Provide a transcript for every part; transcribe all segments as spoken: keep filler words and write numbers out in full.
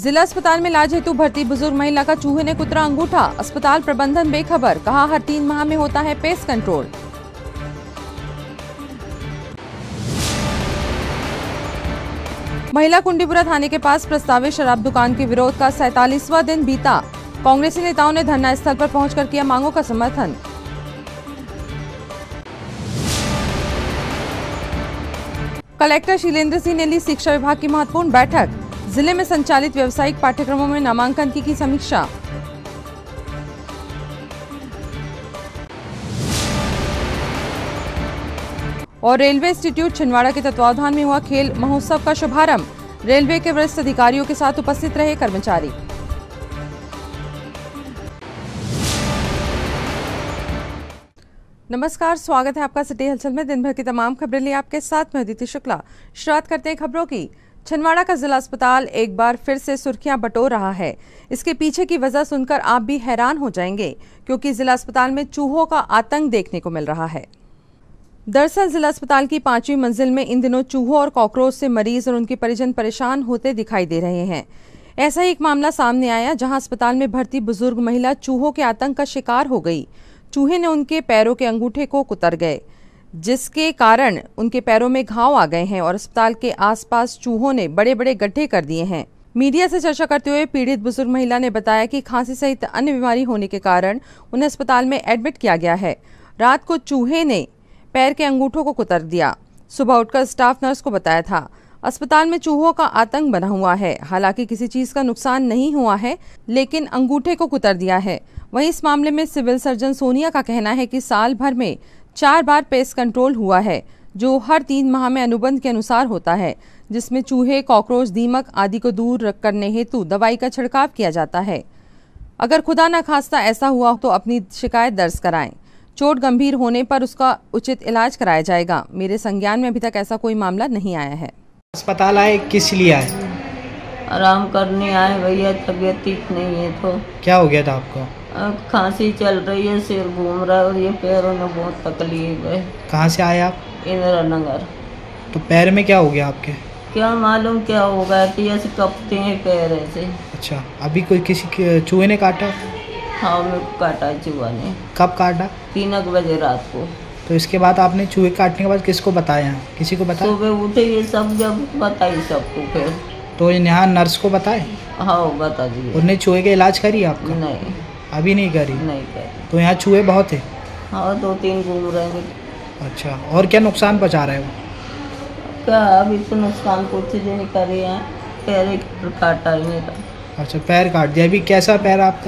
जिला अस्पताल में इलाज हेतु भर्ती बुजुर्ग महिला का चूहे ने कुतरा अंगूठा, अस्पताल प्रबंधन बेखबर, कहा हर तीन माह में होता है पेस्ट कंट्रोल। महिला कुंडीपुरा थाने के पास प्रस्तावित शराब दुकान के विरोध का सैतालीसवां दिन बीता। कांग्रेसी नेताओं ने धरना स्थल पर पहुंचकर किया मांगों का समर्थन। कलेक्टर शीलेंद्र सिंह ने ली शिक्षा विभाग की महत्वपूर्ण बैठक, जिले में संचालित व्यावसायिक पाठ्यक्रमों में नामांकन की की समीक्षा। और रेलवे इंस्टीट्यूट छिंदवाड़ा के तत्वावधान में हुआ खेल महोत्सव का शुभारंभ, रेलवे के वरिष्ठ अधिकारियों के साथ उपस्थित रहे कर्मचारी। नमस्कार, स्वागत है आपका सिटी हलचल में। दिन भर की तमाम खबरें लिए आपके साथ में अदिति शुक्ला। शुरुआत करते हैं खबरों की। छिंदवाड़ा का जिला अस्पताल एक बार फिर से सुर्खियां बटोर रहा है। इसके पीछे की वजह सुनकर आप भी हैरान हो जाएंगे, क्योंकि जिला अस्पताल में चूहों का आतंक देखने को मिल रहा है। दरअसल जिला अस्पताल की पांचवी मंजिल में इन दिनों चूहों और कॉकरोच से मरीज और उनके परिजन परेशान होते दिखाई दे रहे हैं। ऐसा ही एक मामला सामने आया, जहां अस्पताल में भर्ती बुजुर्ग महिला चूहों के आतंक का शिकार हो गई। चूहे ने उनके पैरों के अंगूठे को कुतर गए, जिसके कारण उनके पैरों में घाव आ गए हैं और अस्पताल के आसपास चूहों ने बड़े बड़े गड्ढे कर दिए हैं। मीडिया से चर्चा करते हुए पीड़ित बुजुर्ग महिला ने बताया कि खांसी सहित अन्य बीमारी होने के कारण उन्हें अस्पताल में एडमिट किया गया है। रात को चूहे ने पैर के अंगूठों को कुतर दिया। सुबह उठकर स्टाफ नर्स को बताया था। अस्पताल में चूहों का आतंक बना हुआ है। हालांकि किसी चीज का नुकसान नहीं हुआ है, लेकिन अंगूठे को कुतर दिया है। वहीं इस मामले में सिविल सर्जन सोनिया का कहना है कि साल भर में चार बार पेस्ट कंट्रोल हुआ है, जो हर तीन माह में अनुबंध के अनुसार होता है, जिसमें चूहे, कॉकरोच, दीमक आदि को दूर करने हेतु दवाई का छिड़काव किया जाता है। अगर खुदा न खास्ता ऐसा हुआ तो अपनी शिकायत दर्ज कराएं। चोट गंभीर होने पर उसका उचित इलाज कराया जाएगा। मेरे संज्ञान में अभी तक ऐसा कोई मामला नहीं आया है। अस्पताल आए किस लिए आए? आराम करने आए भैया, तबीयत ठीक नहीं है। तो क्या हो गया था आपको? अब खांसी चल रही है, सिर घूम रहा है और ये पैरों में बहुत तकलीफ है। कहाँ से आए आप? इंदिरा नगर। तो पैर में क्या हो गया आपके? क्या मालूम क्या हो गया, कि ऐसे कपते हैं पैर ऐसे। अच्छा, अभी कोई किसी चूहे ने काटा? हाँ, मैं काटा चूहा ने। कब काटा? तीन बजे रात को। तो इसके बाद आपने चूहे काटने के बाद किसको बताया? किसी को बताया? सुबह उठे ये सब जब बताई सबको। फिर तो यहाँ नर्स को बताए? हाँ, बता दिए। उन्हें चूहे का इलाज करी आपका? नहीं, अभी नहीं करी? नहीं करी। तो यहाँ चूहे बहुत है? हाँ, दो तीन घूम रहे हैं। अच्छा, और क्या नुकसान पहुँचा रहे हो? क्या अभी तो नुकसान कुछ नहीं करे हैं, पैर काटा है मेरा। अच्छा, पैर काट दिया। अभी कैसा पैर आपका?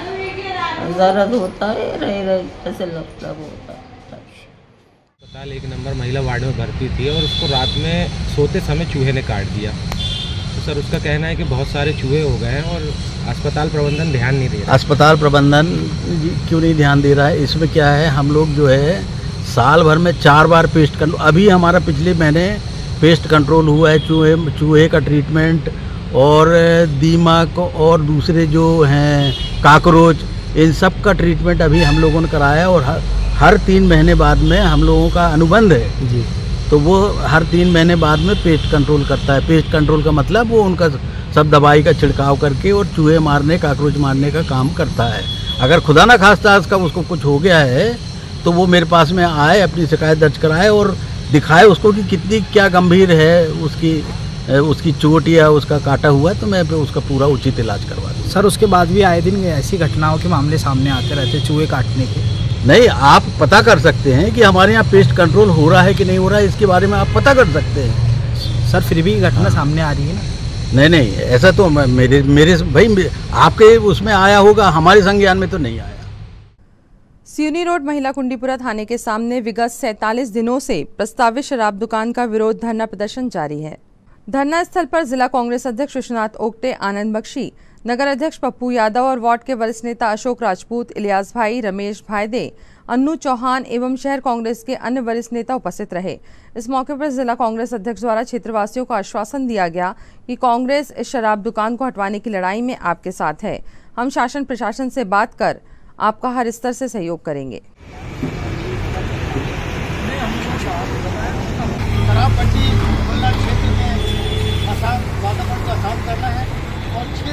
दर्द होता है, रह रह ऐसे लगता होता है। अस्पताल एक नंबर महिला वार्ड में भर्ती थी और उसको रात में सोते समय चूहे ने काट दिया। तो सर, उसका कहना है कि बहुत सारे चूहे हो गए हैं और अस्पताल प्रबंधन ध्यान नहीं दे रहा। अस्पताल प्रबंधन क्यों नहीं ध्यान दे रहा है? इसमें क्या है, हम लोग जो है साल भर में चार बार पेस्ट कंट्रोल, अभी हमारा पिछले महीने पेस्ट कंट्रोल हुआ है। चूहे चूहे का ट्रीटमेंट और दीमक और दूसरे जो हैं काकरोच, इन सब का ट्रीटमेंट अभी हम लोगों ने कराया है। और हर, हर तीन महीने बाद में हम लोगों का अनुबंध है जी, तो वो हर तीन महीने बाद में पेस्ट कंट्रोल करता है। पेस्ट कंट्रोल का मतलब वो उनका सब दवाई का छिड़काव करके और चूहे मारने, काकरोच मारने का काम करता है। अगर खुदा ना खास्ता उसका उसको कुछ हो गया है तो वो मेरे पास में आए, अपनी शिकायत दर्ज कराए और दिखाए उसको कि कितनी क्या गंभीर है उसकी उसकी चोट या उसका काटा हुआ है, तो मैं उसका पूरा उचित इलाज करवा दूँ। सर, उसके बाद भी आए दिन ऐसी घटनाओं के मामले सामने आते रहते चूहे काटने के? नहीं, आप पता कर सकते हैं कि हमारे यहाँ पेस्ट कंट्रोल हो रहा है कि नहीं हो रहा है, इसके बारे में आप पता कर सकते हैं। सर, फिर भी घटना सामने आ रही है ना? नहीं नहीं, ऐसा तो मेरे मेरे भाई आपके उसमें आया होगा, हमारे संज्ञान में तो नहीं आया। सिवनी रोड महिला कुंडीपुरा थाने के सामने विगत सैतालीस दिनों से प्रस्तावित शराब दुकान का विरोध धरना प्रदर्शन जारी है। धरना स्थल पर जिला कांग्रेस अध्यक्ष विश्वनाथ ओक्टे, आनंद बख्शी, नगर अध्यक्ष पप्पू यादव और वार्ड के वरिष्ठ नेता अशोक राजपूत, इलियास भाई, रमेश भाईदे, अन्नू चौहान एवं शहर कांग्रेस के अन्य वरिष्ठ नेता उपस्थित रहे। इस मौके पर जिला कांग्रेस अध्यक्ष द्वारा क्षेत्रवासियों को आश्वासन दिया गया कि कांग्रेस इस शराब दुकान को हटवाने की लड़ाई में आपके साथ है। हम शासन प्रशासन से बात कर आपका हर स्तर से सहयोग करेंगे। शराबबंदी मोहल्ला क्षेत्र में वातावरण का साफ करना है और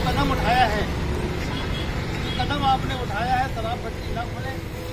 कदम उठाया है, कदम आपने उठाया है, शराब भट्टी न खोले।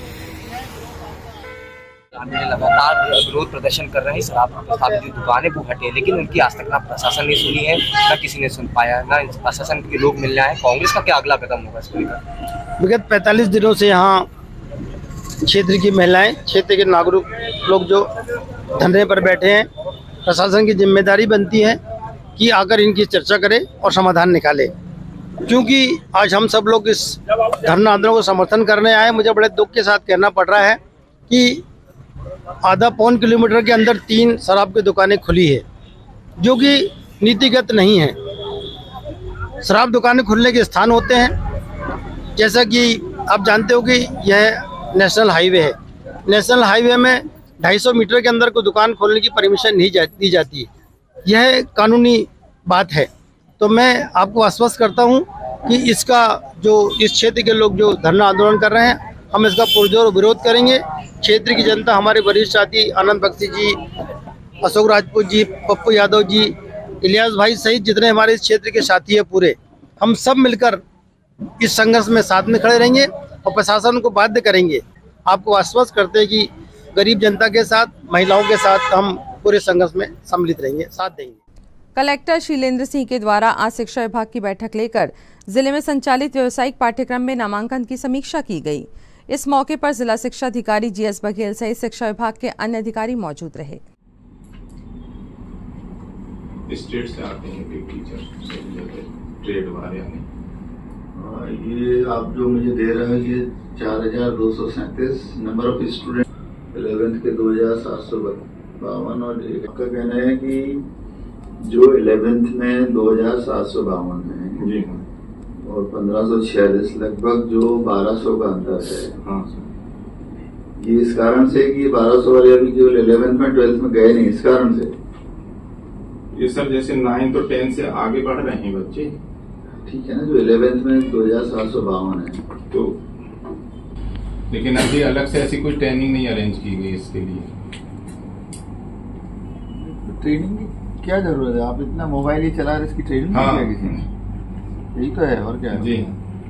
हमने लगातार विरोध प्रदर्शन कर रहे हैं, शराब स्थापित जो दुकानें वो हटे, लेकिन उनकी आज तक ना प्रशासन ने सुनी है, ना किसी ने सुन पाया, ना प्रशासन के लोग मिल रहे हैं। कांग्रेस का क्या अगला कदम होगा इसको लेकर? विगत पैंतालीस दिनों से यहाँ क्षेत्र की महिलाएं, क्षेत्र के नागरिक लोग जो धरने पर बैठे हैं, प्रशासन की जिम्मेदारी बनती है कि आकर इनकी चर्चा करे और समाधान निकाले। क्योंकि आज हम सब लोग इस धरना आंदोलन को समर्थन करने आए, मुझे बड़े दुख के साथ कहना पड़ रहा है कि आधा पौन किलोमीटर के अंदर तीन शराब की दुकानें खुली है, जो कि नीतिगत नहीं है। शराब दुकानें खुलने के स्थान होते हैं, जैसा कि आप जानते हो कि यह नेशनल हाईवे है। नेशनल हाईवे में ढाई सौ मीटर के अंदर कोई दुकान खोलने की परमिशन नहीं जा, दी जाती है। यह कानूनी बात है। तो मैं आपको आश्वस्त करता हूं कि इसका जो इस क्षेत्र के लोग जो धरना आंदोलन कर रहे हैं, हम इसका पुरजोर विरोध करेंगे। क्षेत्र की जनता, हमारे वरिष्ठ साथी आनंद बख्शी जी, अशोक राजपूत जी, पप्पू यादव जी, इलियास भाई सहित जितने हमारे इस क्षेत्र के साथी हैं पूरे, हम सब मिलकर इस संघर्ष में साथ में खड़े रहेंगे और प्रशासन को बाध्य करेंगे। आपको आश्वस्त करते हैं कि गरीब जनता के साथ, महिलाओं के साथ हम पूरे संघर्ष में सम्मिलित रहेंगे, साथ देंगे। कलेक्टर शीलेंद्र सिंह के द्वारा आज शिक्षा विभाग की बैठक लेकर जिले में संचालित व्यावसायिक पाठ्यक्रम में नामांकन की समीक्षा की गई। इस मौके पर जिला शिक्षा अधिकारी जी एस बघेल सहित शिक्षा विभाग के अन्य अधिकारी मौजूद रहे। स्टेट से आते हैं टीचर, ट्रेड वाले यानी ये आप जो मुझे दे रहे हैं ये चार हजार दो सौ सैंतीस नंबर ऑफ स्टूडेंट इलेवेंथ के दो हजार सात सौ बावन और आपका कहना है कि जो इलेवेंथ में दो हजार सात सौ बावन में जी और पंद्रह सौ छियालीस लगभग जो बारह सौ का अंतर है। हाँ सर, ये इस कारण से कि बारह सौ वाले अभी केवल इलेवेंथ में ट्वेल्थ में गए नहीं, इस कारण से ये सर जैसे नाइन्थ और टेंथ से आगे बढ़ रहे हैं बच्चे, ठीक है ना, जो इलेवेंथ में दो हजार सात सौ बावन है। तो लेकिन अभी अलग से ऐसी कोई ट्रेनिंग नहीं अरेंज की गई इसके लिए। ट्रेनिंग की क्या जरूरत है? आप इतना मोबाइल ही चला रहे, इसकी ट्रेनिंग हाँ, नहीं किसी ने, यही तो है और क्या है? जी,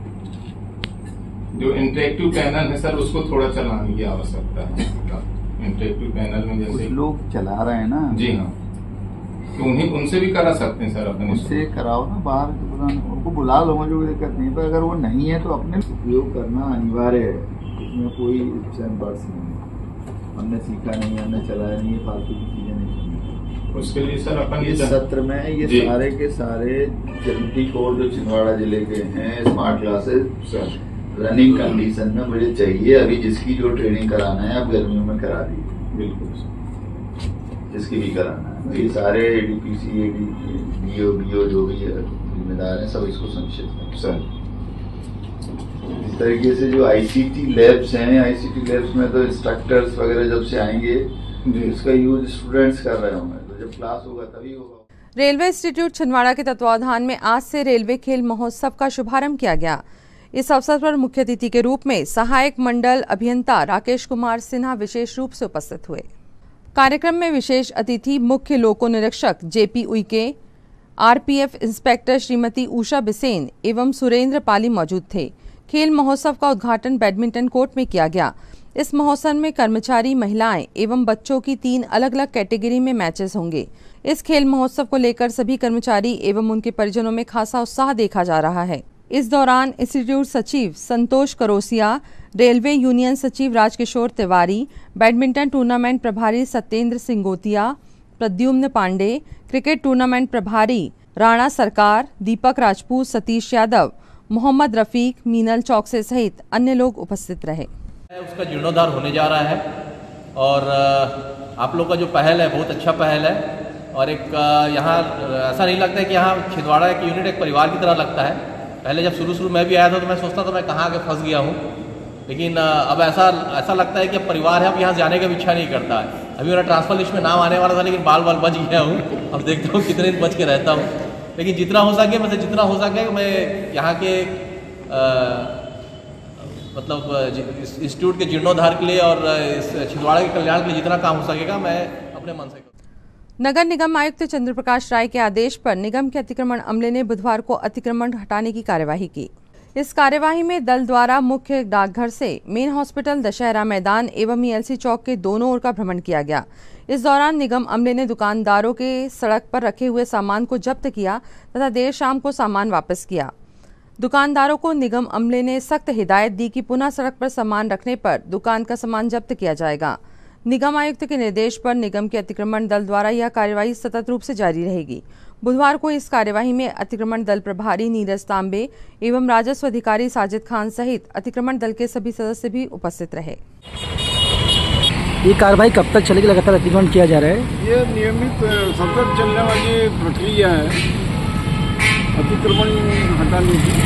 जो इंटरेक्टिव पैनल है सर उसको थोड़ा चलाने की आवश्यकता है। इंटरेक्टिव पैनल में जैसे लोग चला रहे हैं ना। जी हाँ, तो उन्हीं उनसे भी करा सकते हैं सर, अपने उससे कराओ ना, बाहर उनको बुला लो, मुझे कोई दिक्कत नहीं, पर अगर वो नहीं है तो अपने उपयोग करना अनिवार्य है, इसमें कोई बर्ड्स नहीं है। हमने सीखा नहीं, हमने चलाया नहीं, फालतू की चीजें नहीं करनी। उसके लिए सर अपन इस सत्र में ये सारे के सारे जल्दी कोड जो छिंदवाड़ा जिले के हैं smart classes sir running condition में मुझे चाहिए। अभी जिसकी जो ट्रेनिंग कराना है आप गर्मियों में करा दीजिए, बिल्कुल जिसकी भी कराना है। ये सारे एडीपीसी, एडी, बीओ, बीओ जो भी जिम्मेदार हैं सब इसको संक्षिप्त में सर। इस तरीके से जो आईसीटी लैब्स हैं, आईसीटी लैब्स में तो इंस्ट्रक्टर्स वगैरह जब से आएंगे इसका यूज स्टूडेंट्स कर रहे होंगे, तो जब क्लास होगा तभी होगा। रेलवे इंस्टीट्यूट छिंदवाड़ा के तत्वावधान में आज से रेलवे खेल महोत्सव का शुभारंभ किया गया। इस अवसर पर मुख्य अतिथि के रूप में सहायक मंडल अभियंता राकेश कुमार सिन्हा विशेष रूप से उपस्थित हुए। कार्यक्रम में विशेष अतिथि मुख्य लोको निरीक्षक JP Uike, RPF inspector Shrimati Usha Bisen एवं सुरेंद्र पाली मौजूद थे। खेल महोत्सव का उद्घाटन बैडमिंटन कोर्ट में किया गया। इस महोत्सव में कर्मचारी, महिलाएं एवं बच्चों की तीन अलग अलग कैटेगरी में मैचेस होंगे। इस खेल महोत्सव को लेकर सभी कर्मचारी एवं उनके परिजनों में खासा उत्साह देखा जा रहा है। इस दौरान इंस्टीट्यूट सचिव संतोष करोसिया, रेलवे यूनियन सचिव राजकिशोर तिवारी, बैडमिंटन टूर्नामेंट प्रभारी सत्येंद्र सिंगोतिया, प्रद्युम्न पांडे, क्रिकेट टूर्नामेंट प्रभारी राणा सरकार, दीपक राजपूत, सतीश यादव, मोहम्मद रफीक, मीनल चौकसे सहित अन्य लोग उपस्थित रहे। उसका जीर्णोद्धार होने जा रहा है और आप लोग का जो पहल है बहुत अच्छा पहल है और एक यहाँ ऐसा नहीं लगता है कि यहाँ छिंदवाड़ा एक यूनिट एक परिवार की तरह लगता है। पहले जब शुरू शुरू मैं भी आया था तो मैं सोचता था मैं कहाँ आके फंस गया हूँ, लेकिन अब ऐसा ऐसा लगता है कि अब परिवार है, अब यहाँ जाने का भी इच्छा नहीं करता है। अभी मेरा ट्रांसफर लिस्ट में नाम आने वाला था लेकिन बाल बाल बच गया हूँ, अब देखता हूँ कितने दिन बच के रहता हूँ। लेकिन जितना हो सके मतलब जितना हो सके मैं यहाँ के आ, मतलब इंस्टीट्यूट के जीर्णोद्धार के लिए और इस छिंदवाड़ा के कल्याण के लिए जितना काम हो सकेगा मैं अपने मन से। नगर निगम आयुक्त चंद्र प्रकाश राय के आदेश पर निगम के अतिक्रमण अमले ने बुधवार को अतिक्रमण हटाने की कार्यवाही की। इस कार्यवाही में दल द्वारा मुख्य डाकघर से मेन हॉस्पिटल, दशहरा मैदान एवं ईएलसी चौक के दोनों ओर का भ्रमण किया गया। इस दौरान निगम अमले ने दुकानदारों के सड़क पर रखे हुए सामान को जब्त किया तथा देर शाम को सामान वापस किया। दुकानदारों को निगम अमले ने सख्त हिदायत दी कि पुनः सड़क पर सामान रखने पर दुकान का सामान जब्त किया जाएगा। निगम आयुक्त के निर्देश पर निगम के अतिक्रमण दल द्वारा यह कार्यवाही सतत रूप से जारी रहेगी। बुधवार को इस कार्यवाही में अतिक्रमण दल प्रभारी नीरज तांबे एवं राजस्व अधिकारी साजिद खान सहित अतिक्रमण दल के सभी सदस्य भी उपस्थित रहे। ये कार्रवाई कब तक चलेगी? लगातार अतिक्रमण किया जा रहा है। ये नियमित सतत चलने वाली प्रक्रिया है अतिक्रमण हटाने की।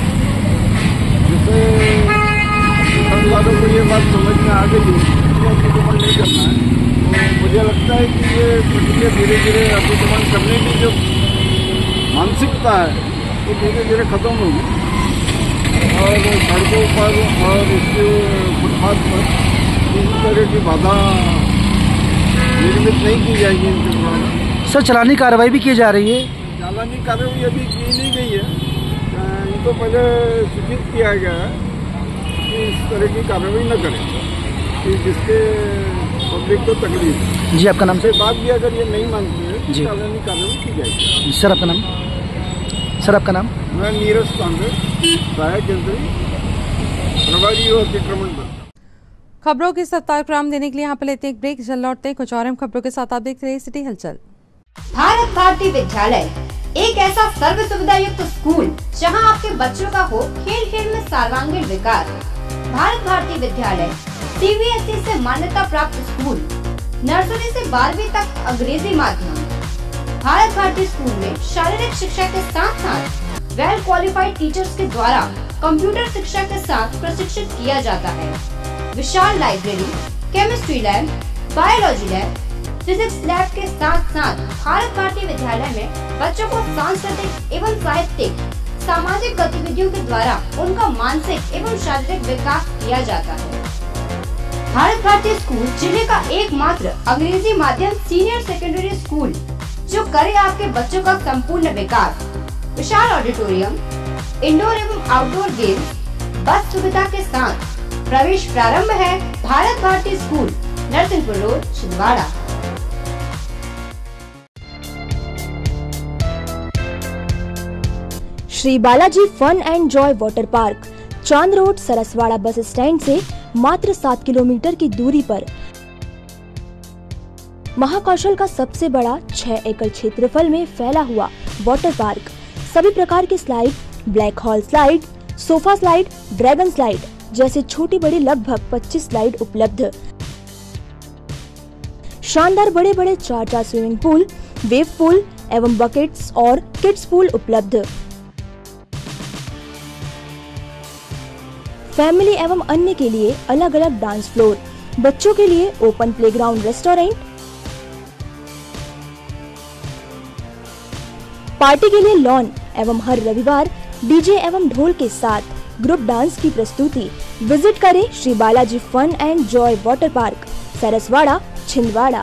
जैसे दुकानदारों को ये बात समझ में आ गई अतिक्रमण नहीं करना है, तो मुझे लगता है कि ये प्रक्रिया धीरे धीरे अतिक्रमण करने की जो मानसिकता है वो तो धीरे धीरे खत्म होगी और सड़कों पर और इसके फुटपाथ पर किसी तरह की बाधा निर्मित नहीं की जाएगी इनके द्वारा। सर, चलानी कार्रवाई भी की जा रही है? चालानी कार्रवाई अभी की नहीं गई है। इनको पहले सूचित किया गया है कि इस तरह की कार्रवाई न करें कि जिसके पब्लिक को तकलीफ है। जी, आपका नाम? से बात भी अगर ये नहीं मानती है जी, चालानी कार्रवाई की जाएगी। सर, आपका नाम? सर, आपका नाम? मैं नीरज तांबे, सहायक केंद्रीय प्रभारी और अतिक्रमण दल। खबरों की सप्ताह क्रम देने के लिए यहाँ पर लेते हैं एक ब्रेक। जल्द लौटते हैं कुछ और अहम खबरों के साथ। आप देखते रहिए सिटी हलचल। भारत भारती विद्यालय एक ऐसा सर्व सुविधा युक्त स्कूल जहां आपके बच्चों का हो खेल खेल में सर्वांगीण विकास। भारत भारती विद्यालय सीबीएसई से मान्यता प्राप्त स्कूल, नर्सरी से बारहवीं तक अंग्रेजी माध्यम। भारत भारती स्कूल में शारीरिक शिक्षा के साथ साथ वेल क्वालिफाइड टीचर्स के द्वारा कंप्यूटर शिक्षा के साथ प्रशिक्षित किया जाता है। विशाल library, chemistry lab, biology lab, physics lab के साथ साथ भारत भारती विद्यालय में बच्चों को सांस्कृतिक एवं साहित्यिक सामाजिक गतिविधियों के द्वारा उनका मानसिक एवं शारीरिक विकास किया जाता है। भारत भारती स्कूल जिले का एकमात्र अंग्रेजी माध्यम सीनियर सेकेंडरी स्कूल जो करे आपके बच्चों का संपूर्ण विकास। विशाल ऑडिटोरियम, इंडोर एवं आउटडोर गेम, बस सुविधा के साथ प्रवेश प्रारंभ है। Bharat Bharati school, Narsinghpur road, Chhindwara. Shri Balaji fun and joy water park, Chand road, Saraswada bus stand से मात्र सात किलोमीटर की दूरी पर महाकौशल का सबसे बड़ा छह एकड़ क्षेत्रफल में फैला हुआ वाटर पार्क। सभी प्रकार की slide, black hole slide, sofa slide, dragon slide जैसे छोटी बड़ी लगभग पच्चीस स्लाइड उपलब्ध। शानदार बड़े बड़े चार चार स्विमिंग पूल, वेव पूल एवं बकेट्स और किड्स पूल उपलब्ध। फैमिली एवं अन्य के लिए अलग अलग डांस फ्लोर, बच्चों के लिए ओपन प्लेग्राउंड, रेस्टोरेंट, पार्टी के लिए लॉन एवं हर रविवार डीजे एवं ढोल के साथ ग्रुप डांस की प्रस्तुति। विजिट करें Shri Balaji fun and joy water park, Saraswada, Chhindwara.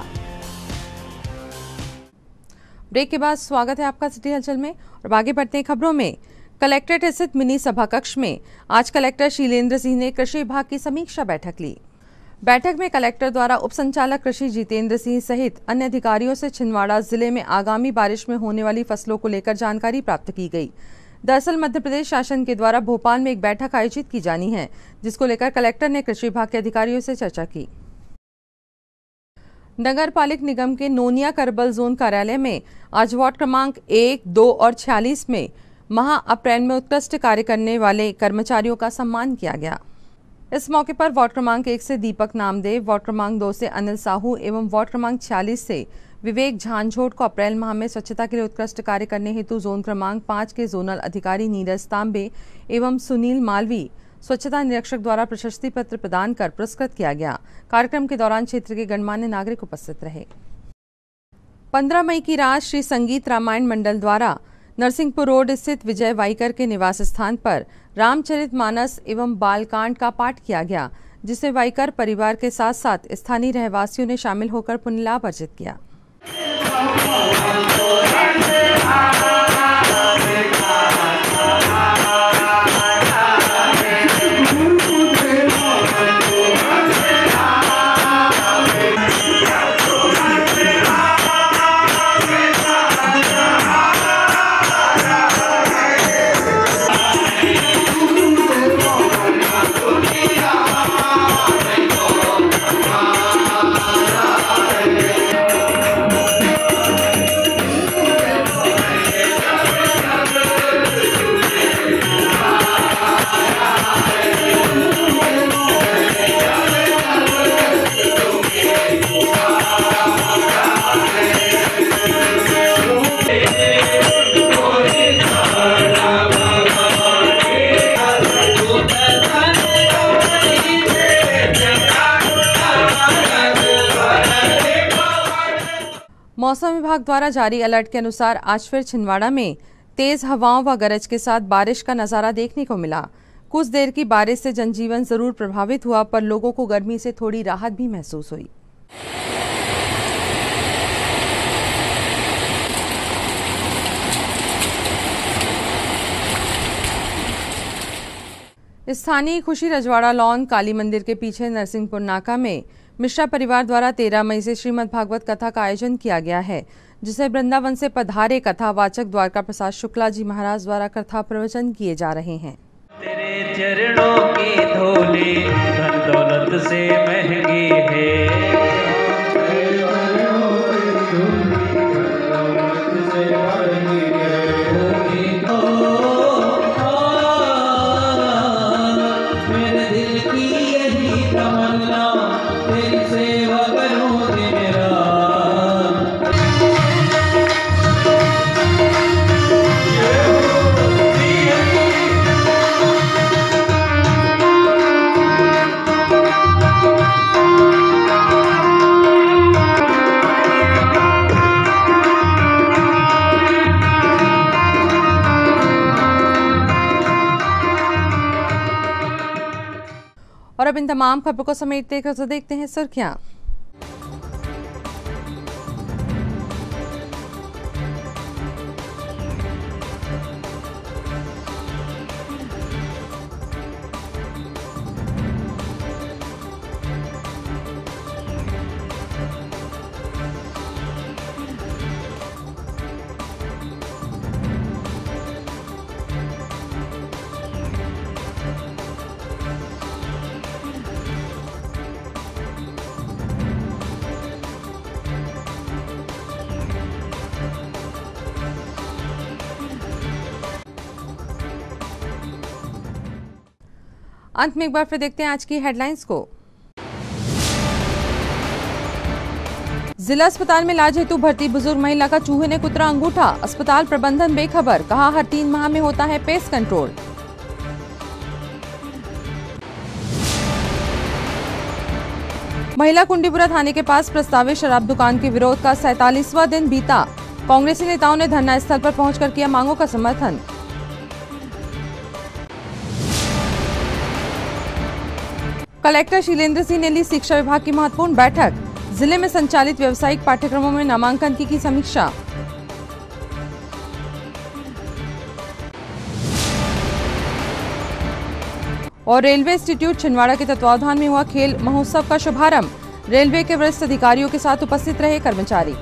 Break के बाद स्वागत है आपका सिटी हलचल में और आगे बढ़ते हैं खबरों में। कलेक्ट्रेट स्थित मिनी सभा कक्ष में आज कलेक्टर शीलेंद्र सिंह ने कृषि विभाग की समीक्षा बैठक ली। बैठक में कलेक्टर द्वारा उप संचालक कृषि जितेंद्र सिंह सहित अन्य अधिकारियों से छिंदवाड़ा जिले में आगामी बारिश में होने वाली फसलों को लेकर जानकारी प्राप्त की गई। दरअसल मध्य प्रदेश शासन के द्वारा भोपाल में एक बैठक आयोजित की जानी है, जिसको लेकर कलेक्टर ने कृषि विभाग के अधिकारियों से चर्चा की। नगर पालिक निगम के नोनिया करबल जोन कार्यालय में आज वार्ड क्रमांक एक, दो और छियालीस में माह अप्रैल में उत्कृष्ट कार्य करने वाले कर्मचारियों का सम्मान किया गया। इस मौके पर वार्ड क्रमांक एक से दीपक नामदेव, वार्ड क्रमांक दो से अनिल साहू एवं वार्ड क्रमांक छियालीस से विवेक झांझोट को अप्रैल माह में स्वच्छता के लिए उत्कृष्ट कार्य करने हेतु जोन क्रमांक पाँच के जोनल अधिकारी नीरज तांबे एवं सुनील मालवी स्वच्छता निरीक्षक द्वारा प्रशस्ति पत्र प्रदान कर पुरस्कृत किया गया। कार्यक्रम के दौरान क्षेत्र के गणमान्य नागरिक उपस्थित रहे। पंद्रह मई की रात श्री संगीत रामायण मंडल द्वारा नरसिंहपुर रोड स्थित विजय वाइकर के निवास स्थान पर रामचरितमानस एवं बालकांड का पाठ किया गया, जिसमें वाइकर परिवार के साथ साथ स्थानीय रहवासियों ने शामिल होकर पुण्य लाभ अर्जित किया। मौसम विभाग द्वारा जारी अलर्ट के अनुसार आज फिर छिंदवाड़ा में तेज हवाओं व गरज के साथ बारिश का नजारा देखने को मिला। कुछ देर की बारिश से जनजीवन जरूर प्रभावित हुआ, पर लोगों को गर्मी से थोड़ी राहत भी महसूस हुई। स्थानीय खुशी रजवाड़ा लॉन काली मंदिर के पीछे नरसिंहपुर नाका में मिश्रा परिवार द्वारा तेरह मई से श्रीमद् भागवत कथा का आयोजन किया गया है, जिसे वृंदावन से पधारे कथावाचक द्वारका प्रसाद शुक्ला जी महाराज द्वारा कथा प्रवचन किए जा रहे हैं। तेरे चरणों की धूली धन दौलत से महंगी है। और अब इन तमाम खबरों को समेटते हुए देखते हैं सुर्खियां। अंत में एक बार फिर देखते हैं आज की हेडलाइंस को। जिला अस्पताल में इलाज हेतु भर्ती बुजुर्ग महिला का चूहे ने कुतरा अंगूठा, अस्पताल प्रबंधन बेखबर, कहा हर तीन माह में होता है पेस्ट कंट्रोल। महिला कुंडीपुरा थाने के पास प्रस्तावित शराब दुकान के विरोध का सैतालीसवां दिन बीता, कांग्रेसी नेताओं ने धरना स्थल पर पहुंचकर किया मांगों का समर्थन। कलेक्टर शीलेंद्र सिंह ने ली शिक्षा विभाग की महत्वपूर्ण बैठक, जिले में संचालित व्यावसायिक पाठ्यक्रमों में नामांकन की की समीक्षा। और रेलवे इंस्टीट्यूट छिंदवाड़ा के तत्वावधान में हुआ खेल महोत्सव का शुभारंभ, रेलवे के वरिष्ठ अधिकारियों के साथ उपस्थित रहे कर्मचारी।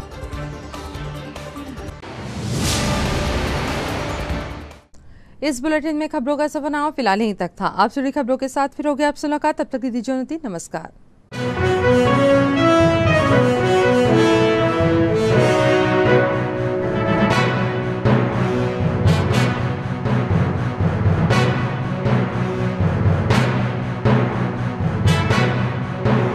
इस बुलेटिन में खबरों का सफरनामा फिलहाल यहीं तक था। आप जुड़ी खबरों के साथ फिर हो गया आपसे मुलाकात, तब तक दीजिए नमस्कार।